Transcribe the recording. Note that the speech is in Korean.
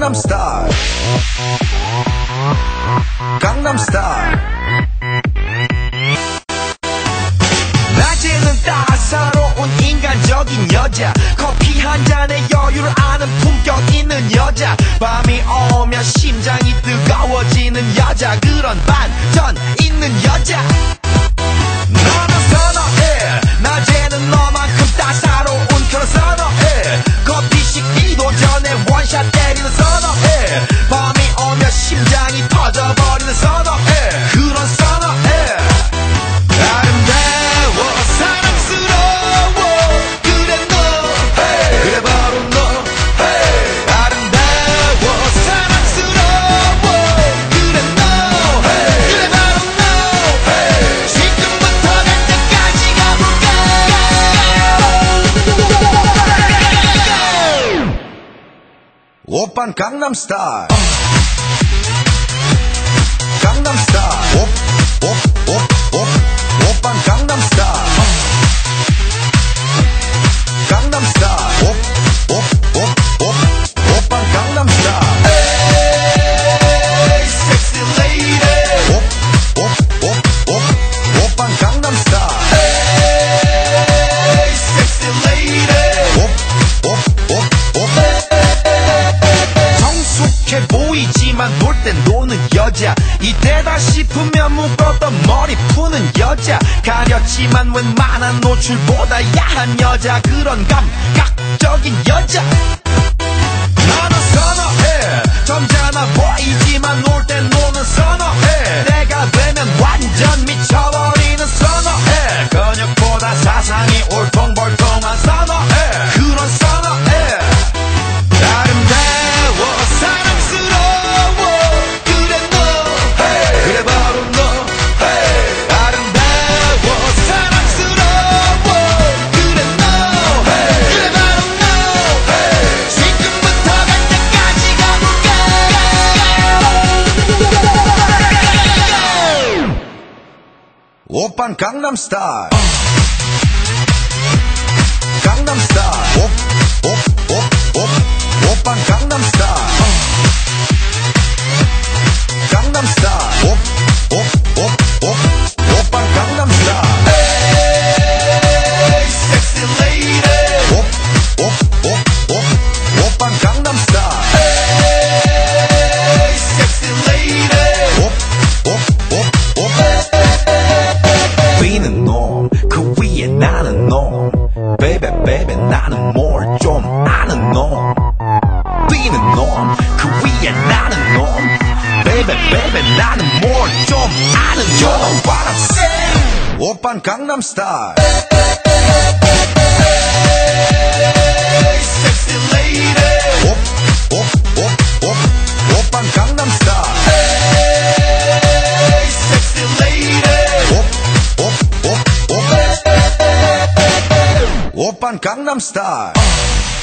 강남스타일 강남스타일 낮에는 따사로운 인간적인 여자 커피 한 잔에 여유를 아는 품격 있는 여자 밤이 오면 심장이 뜨거워지는 여자 그런 반전 있는 여자 너는 선어해 낮에는 너만큼 따사로운 그런 선어해 커피 식기도 전에 원샷 때리는 선어해 밤이 오면 심장이 터져버리는 선어해 그런 선어해 아름다워 사랑스러워 그래 너 hey. 그래 바로 너 hey. 아름다워 사랑스러워 그래 너 hey. 그래 바로 너 hey. 지금부터 갈 때까지 가볼까 오빤 강남스타일 강남스타일 오빤 강남스타일 강남스타일 오빤 강남스타일 에이 섹시 레이디 오빤 강남스타일 에이 섹시 레이디 성숙해 보이지만 놀 땐 노는 여자 이때다 싶으면 묶었던 머리 푸는 여자 가렸지만 웬만한 노출보다 야한 여자 그런 감각적인 여자 너는 선어해 점잖아 보이지만 놀 땐 노는 선어해 내가 되면 완전 미쳐버리는 선어해 근육보다 사상이 올통벌통한 선어해 그런 선어해 아름다워 사랑스러워 그래 너 hey. 그래 바로 너 hey. 아름다워 사랑스러워 그래 너 hey. 그래 바로 너 hey. 지금부터 갈 때까지 가볼까 오빤 강남스타일 강남스타일 오빤 강남스타일 강남스타일 오빤 강남스타일 에이 섹시 레이디 오빤 강남스타일 에이 섹시 레이디 비는 놈 그 위에 나는 놈 베이베 베이베 나는 뭘 좀 아는 놈 비는 놈 그 위에 나는 놈 베이베 베이베 나는 뭘 좀 아는 놈 You know what I'm saying 오빤 강남스타일 섹시 레이디 오빤 강남스타일 섹시 레이디 오빤 강남스타일